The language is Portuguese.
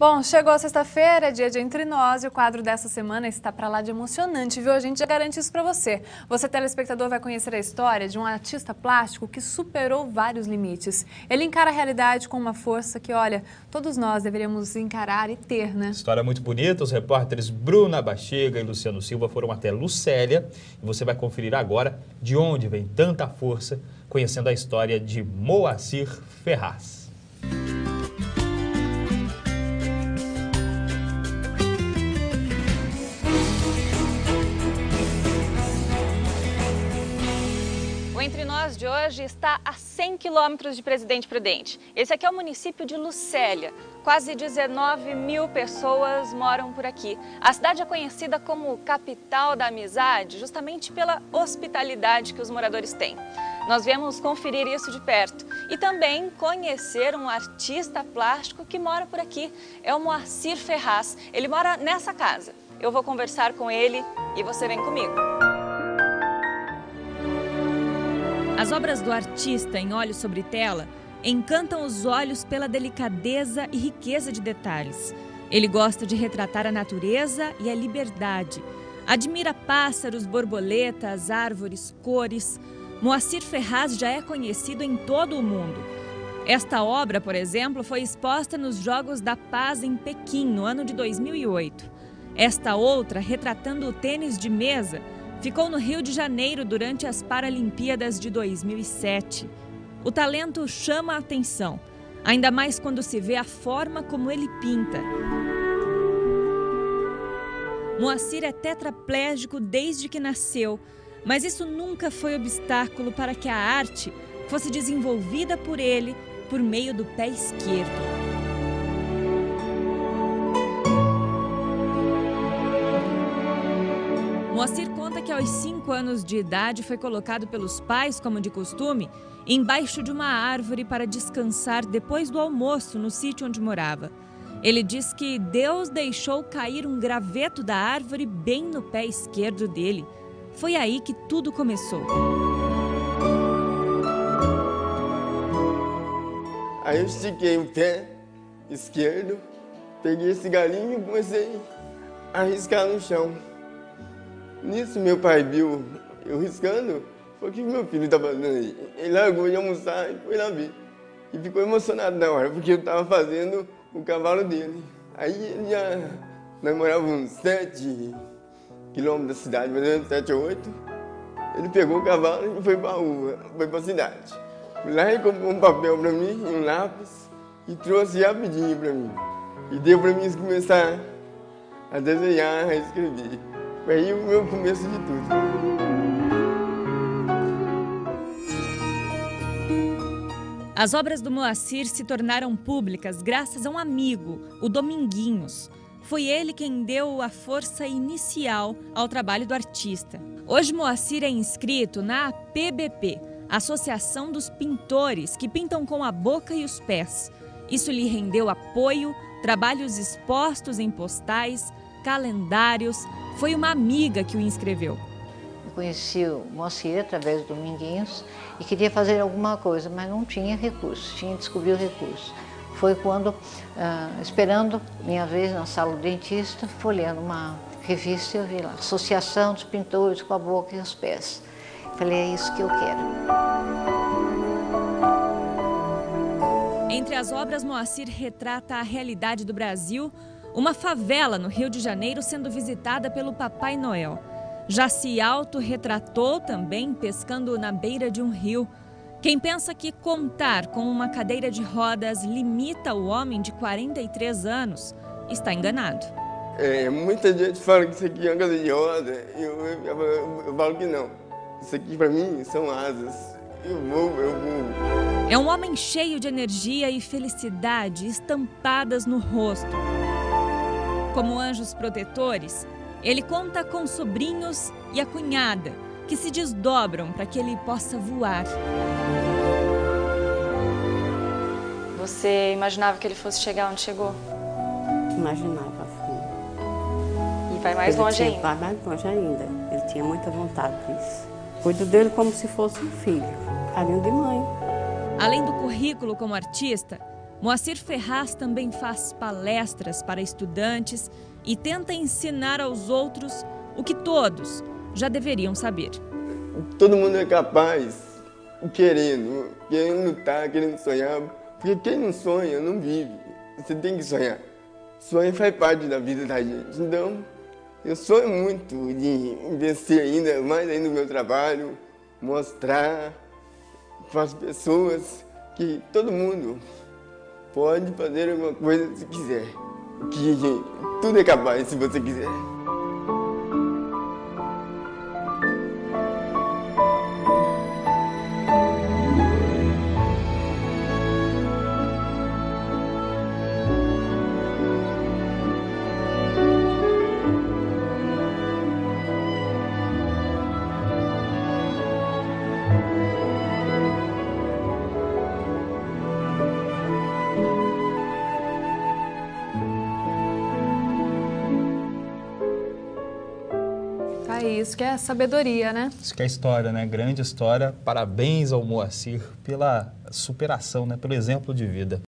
Bom, chegou sexta-feira, dia de Entre Nós, e o quadro dessa semana está pra lá de emocionante, viu? A gente já garante isso pra você. Você, telespectador, vai conhecer a história de um artista plástico que superou vários limites. Ele encara a realidade com uma força que, olha, todos nós deveríamos encarar e ter, né? História muito bonita. Os repórteres Bruna Bachega e Luciano Silva foram até Lucélia e você vai conferir agora de onde vem tanta força, conhecendo a história de Moacir Ferraz. Entre Nós de hoje está a 100 quilômetros de Presidente Prudente. Esse aqui é o município de Lucélia. Quase 19 mil pessoas moram por aqui. A cidade é conhecida como capital da amizade, justamente pela hospitalidade que os moradores têm. Nós viemos conferir isso de perto e também conhecer um artista plástico que mora por aqui. É o Moacir Ferraz. Ele mora nessa casa. Eu vou conversar com ele e você vem comigo. As obras do artista em óleo sobre tela encantam os olhos pela delicadeza e riqueza de detalhes. Ele gosta de retratar a natureza e a liberdade. Admira pássaros, borboletas, árvores, cores. Moacir Ferraz já é conhecido em todo o mundo. Esta obra, por exemplo, foi exposta nos Jogos da Paz em Pequim, no ano de 2008. Esta outra, retratando o tênis de mesa, ficou no Rio de Janeiro durante as Paralimpíadas de 2007. O talento chama a atenção, ainda mais quando se vê a forma como ele pinta. Moacir é tetraplégico desde que nasceu, mas isso nunca foi obstáculo para que a arte fosse desenvolvida por ele por meio do pé esquerdo. Moacir conta que aos 5 anos de idade foi colocado pelos pais, como de costume, embaixo de uma árvore para descansar depois do almoço no sítio onde morava. Ele diz que Deus deixou cair um graveto da árvore bem no pé esquerdo dele. Foi aí que tudo começou. Aí eu estiquei o pé esquerdo, peguei esse galinho e comecei a riscar no chão. Nisso meu pai viu eu riscando, falou: o que meu filho está fazendo aí? Ele largou de almoçar e foi lá ver. E ficou emocionado na hora, porque eu estava fazendo o cavalo dele. Aí ele nós morávamos uns 7 quilômetros da cidade, mais ou menos 7 ou 8. Ele pegou o cavalo e foi para a rua, foi para a cidade. Lá ele comprou um papel para mim, um lápis, e trouxe rapidinho para mim. E deu para mim começar a desenhar, a escrever. Foi aí o meu começo de tudo. As obras do Moacir se tornaram públicas graças a um amigo, o Dominguinhos. Foi ele quem deu a força inicial ao trabalho do artista. Hoje Moacir é inscrito na APBP, Associação dos Pintores, que pintam com a boca e os pés. Isso lhe rendeu apoio, trabalhos expostos em postais, calendários. Foi uma amiga que o inscreveu. Eu conheci o Moacir através do Dominguinhos e queria fazer alguma coisa, mas não tinha recurso, tinha que descobrir o recurso. Foi quando, esperando minha vez na sala do dentista, folheando uma revista, eu vi lá, Associação dos Pintores com a Boca e os Pés. Falei, é isso que eu quero. Entre as obras, Moacir retrata a realidade do Brasil, uma favela no Rio de Janeiro sendo visitada pelo Papai Noel. Já se autorretratou também pescando na beira de um rio. Quem pensa que contar com uma cadeira de rodas limita o homem de 43 anos, está enganado. Muita gente fala que isso aqui é uma cadeira de roda, eu falo que não. Isso aqui para mim são asas. Eu vou. É um homem cheio de energia e felicidade estampadas no rosto. Como anjos protetores, ele conta com sobrinhos e a cunhada, que se desdobram para que ele possa voar. Você imaginava que ele fosse chegar onde chegou? Imaginava, sim. E vai mais longe ainda? Vai mais longe ainda. Ele tinha muita vontade disso. Cuido dele como se fosse um filho, carinho de mãe. Além do currículo como artista, Moacir Ferraz também faz palestras para estudantes e tenta ensinar aos outros o que todos já deveriam saber. Todo mundo é capaz, querendo lutar, querendo sonhar, porque quem não sonha não vive. Você tem que sonhar. Sonho faz parte da vida da gente. Então, eu sonho muito de investir ainda mais no meu trabalho, mostrar para as pessoas que todo mundo pode fazer alguma coisa se quiser. Que tudo é capaz se você quiser. Isso que é sabedoria, né? Isso que é história, né? Grande história. Parabéns ao Moacir pela superação, né? Pelo exemplo de vida.